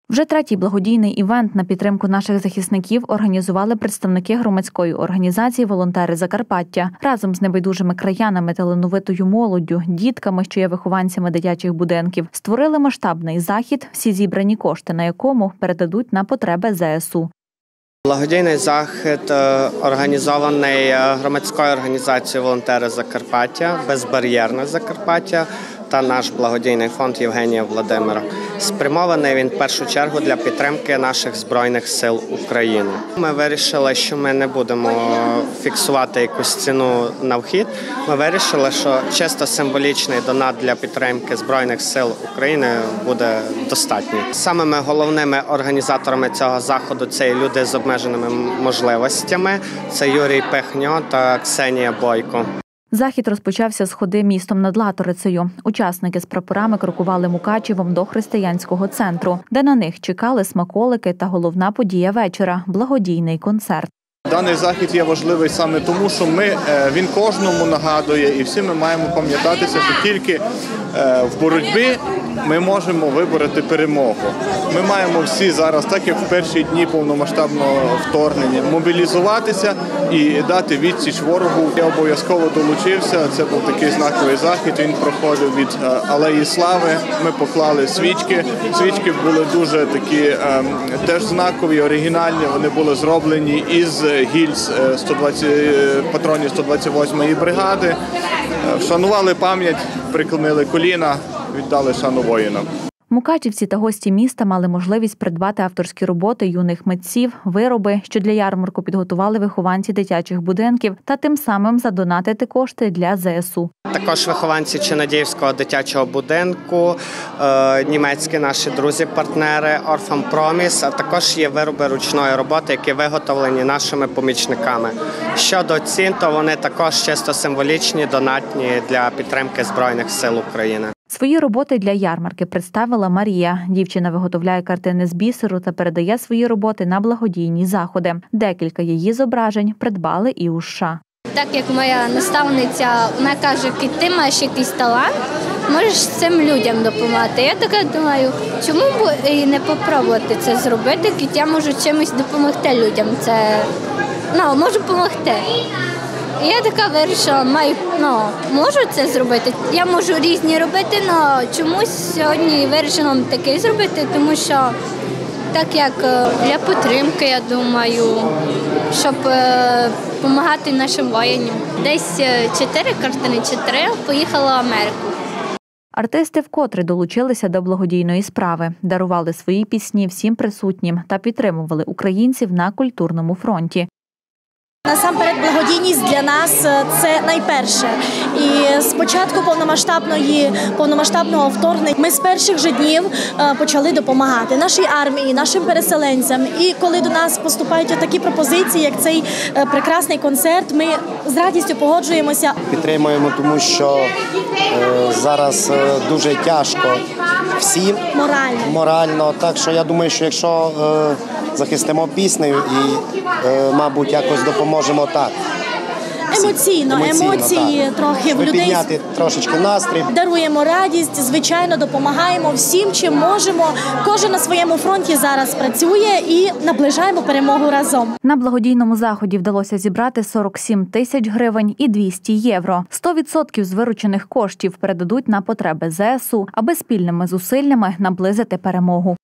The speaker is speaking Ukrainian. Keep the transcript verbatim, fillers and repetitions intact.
Вже третій благодійний івент на підтримку наших захисників організували представники громадської організації «Волонтери Закарпаття». Разом з небайдужими краянами, талановитою молоддю, дітками, що є вихованцями дитячих будинків, створили масштабний захід, всі зібрані кошти на якому передадуть на потреби зе ес у. Благодійний захід організований громадською організацією «Волонтери Закарпаття», «Безбар'єрне Закарпаття» та наш благодійний фонд Євгенія Володимира. Спрямований він в першу чергу для підтримки наших Збройних сил України. Ми вирішили, що ми не будемо фіксувати якусь ціну на вхід. Ми вирішили, що чисто символічний донат для підтримки Збройних сил України буде достатній. Самими головними організаторами цього заходу це є люди з обмеженими можливостями. Це Юрій Пихньо та Ксенія Бойко. Захід розпочався з ходи містом над Латорицею. Учасники з прапорами крокували Мукачевом до християнського центру, де на них чекали смаколики та головна подія вечора – благодійний концерт. Даний захід є важливий саме тому, що ми, він кожному нагадує, і всі ми маємо пам'ятатися, що тільки в боротьбі ми можемо вибороти перемогу. Ми маємо всі зараз, так як в перші дні повномасштабного вторгнення, мобілізуватися і дати відсіч ворогу. Я обов'язково долучився, це був такий знаковий захід, він проходив від Алеї Слави, ми поклали свічки. Свічки були дуже такі теж знакові, оригінальні, вони були зроблені із гільз сто двадцять, патронів сто двадцять восьмої бригади. Вшанували пам'ять, приклонили коліна, віддали шану воїнам. Мукачівці та гості міста мали можливість придбати авторські роботи юних митців, вироби, що для ярмарку підготували вихованці дитячих будинків, та тим самим задонатити кошти для зе ес у. Також вихованці Чинадіївського дитячого будинку, німецькі наші друзі-партнери, Orphan Promise, а також є вироби ручної роботи, які виготовлені нашими помічниками. Щодо цін, то вони також чисто символічні, донатні для підтримки Збройних сил України. Свої роботи для ярмарки представила Марія. Дівчина виготовляє картини з бісеру та передає свої роботи на благодійні заходи. Декілька її зображень придбали і у США. Так як моя наставниця, вона каже, ти маєш якийсь талант, можеш цим людям допомагати. Я така думаю, чому б і не спробувати це зробити, коли я можу чимось допомогти людям. Це, ну, можу допомогти. І я така вирішила, маю, ну, можу це зробити. Я можу різні робити, але чомусь сьогодні вирішила такий зробити, тому що так як для підтримки, я думаю, щоб допомагати нашим воїнам. Десь чотири картини, чотири, поїхала в Америку. Артисти вкотре долучилися до благодійної справи, дарували свої пісні всім присутнім та підтримували українців на культурному фронті. Насамперед, благодійність для нас – це найперше. І з початку повномасштабної, повномасштабного вторгнення ми з перших же днів почали допомагати нашій армії, нашим переселенцям. І коли до нас поступають такі пропозиції, як цей прекрасний концерт, ми з радістю погоджуємося. Підтримуємо, тому що е, зараз дуже тяжко всім морально. морально. Так що я думаю, що якщо е, захистимо піснею і, е, мабуть, якось допоможемо так. Емоційно, Емоційно, емоції так. Трохи в людей. Підняти трошечки настрій. Даруємо радість, звичайно, допомагаємо всім, чим можемо. Кожен на своєму фронті зараз працює і наближаємо перемогу разом. На благодійному заході вдалося зібрати сорок сім тисяч гривень і двісті євро. сто відсотків з виручених коштів передадуть на потреби зе ес у, аби спільними зусиллями наблизити перемогу.